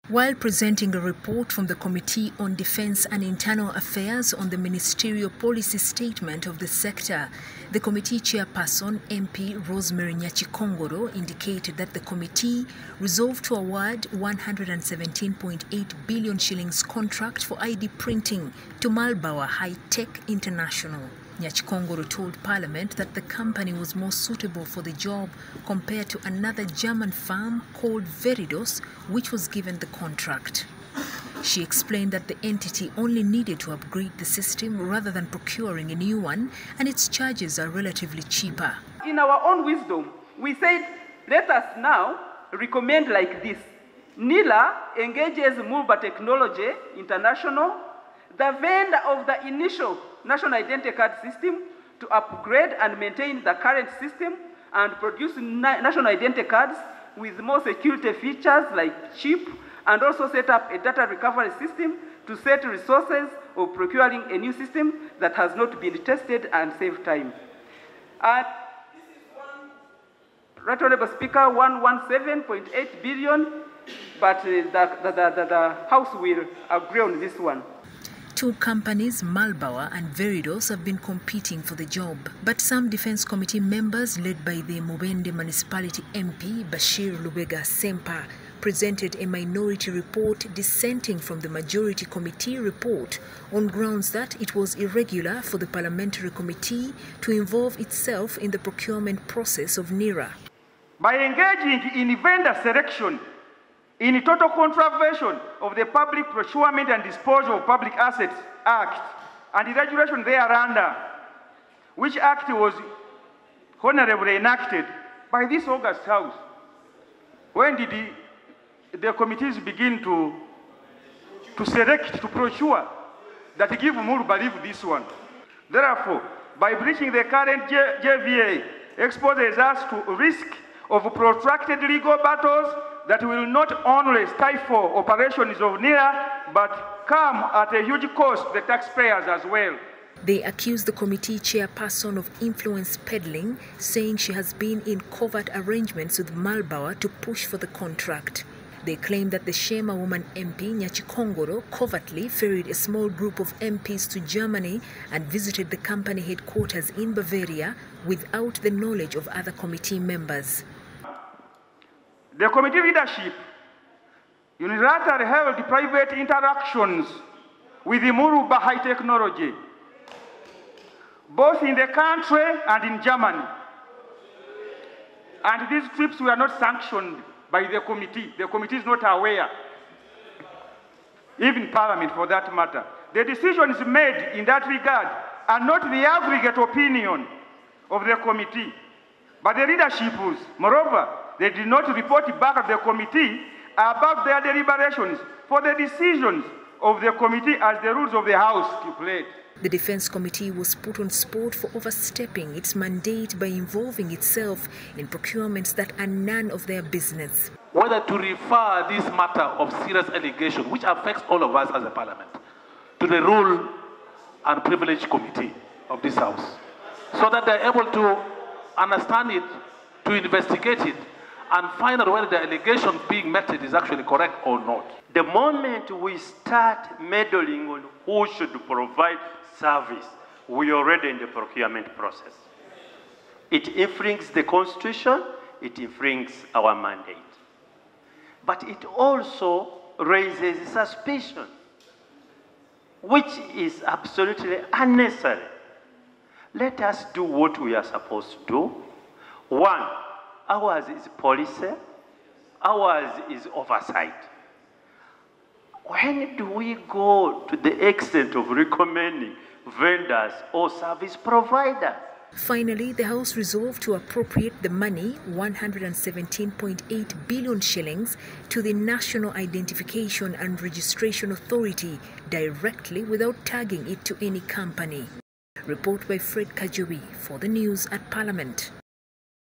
While presenting a report from the Committee on Defence and Internal Affairs on the ministerial policy statement of the sector, the committee chairperson MP Rosemary Nyachikongoro indicated that the committee resolved to award 117.8 billion shillings contract for ID printing to Malbawa High Tech International. Nyachikongoro told Parliament that the company was more suitable for the job compared to another German firm called Veridos, which was given the contract. She explained that the entity only needed to upgrade the system rather than procuring a new one, and its charges are relatively cheaper. In our own wisdom, we said, let us now recommend like this. NILA engages Mulba Technology International, the vendor of the initial National Identity Card system, to upgrade and maintain the current system and produce national identity cards with more security features like chip, and also set up a data recovery system to set resources of procuring a new system that has not been tested and save time. Right Honourable Speaker, 117.8 billion, but the House will agree on this one. Two companies, Malbawa and Veridos, have been competing for the job. But some Defence Committee members, led by the Mubende Municipality MP Bashir Lubega Sempa, presented a minority report dissenting from the majority committee report on grounds that it was irregular for the parliamentary committee to involve itself in the procurement process of NIRA. By engaging in vendor selection, in total contravention of the Public Procurement and Disposal of Public Assets Act and the regulation thereunder, which act was honorably enacted by this August House. When did the committees begin to select, to procure, that give more belief this one? Therefore, by breaching the current JVA, exposes us to risk of protracted legal battles that will not only stifle operations of NIRA, but come at a huge cost to the taxpayers as well. They accuse the committee chairperson of influence peddling, saying she has been in covert arrangements with Malbawa to push for the contract. They claim that the Shema woman MP Nyachikongoro covertly ferried a small group of MPs to Germany and visited the company headquarters in Bavaria without the knowledge of other committee members. The committee leadership unilaterally held private interactions with the Mulba High Technology, both in the country and in Germany. And these trips were not sanctioned by the committee. The committee is not aware, even Parliament for that matter. The decisions made in that regard are not the aggregate opinion of the committee, but the leadership's. Moreover, they did not report back to the committee about their deliberations for the decisions of the committee as the rules of the House stipulate. The Defence Committee was put on spot for overstepping its mandate by involving itself in procurements that are none of their business. Whether to refer this matter of serious allegation, which affects all of us as a parliament, to the Rule and Privilege Committee of this House, so that they're able to understand it, to investigate it, and find out whether the allegation being met is actually correct or not. The moment we start meddling on who should provide service, we are already in the procurement process. It infringes the Constitution, it infringes our mandate. But it also raises suspicion, which is absolutely unnecessary. Let us do what we are supposed to do. One, ours is policy, ours is oversight. When do we go to the extent of recommending vendors or service providers? Finally, the House resolved to appropriate the money, 117.8 billion shillings, to the National Identification and Registration Authority directly without tagging it to any company. Report by Fred Kajobi for the news at Parliament.